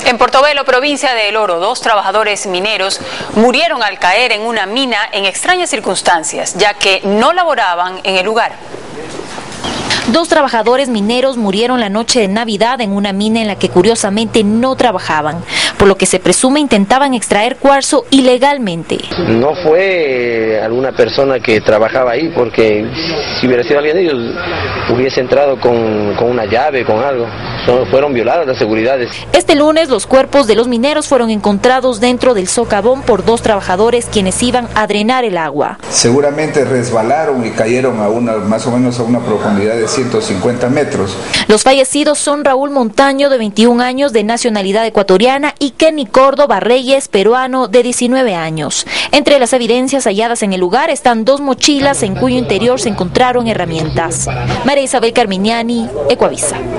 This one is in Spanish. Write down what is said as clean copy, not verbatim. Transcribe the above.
En Portobelo, provincia de El Oro, 2 trabajadores mineros murieron al caer en una mina en extrañas circunstancias, ya que no laboraban en el lugar. 2 trabajadores mineros murieron la noche de Navidad en una mina en la que curiosamente no trabajaban, por lo que se presume intentaban extraer cuarzo ilegalmente. No fue alguna persona que trabajaba ahí, porque si hubiera sido alguien de ellos hubiese entrado con una llave, con algo. Fueron violadas las seguridades. Este lunes los cuerpos de los mineros fueron encontrados dentro del socavón por 2 trabajadores quienes iban a drenar el agua. Seguramente resbalaron y cayeron más o menos a una profundidad de 150 metros. Los fallecidos son Raúl Montaño, de 21 años, de nacionalidad ecuatoriana, y Kenny Córdoba Reyes, peruano, de 19 años. Entre las evidencias halladas en el lugar están 2 mochilas en cuyo interior se encontraron herramientas. María Isabel Carminiani, Ecuavisa.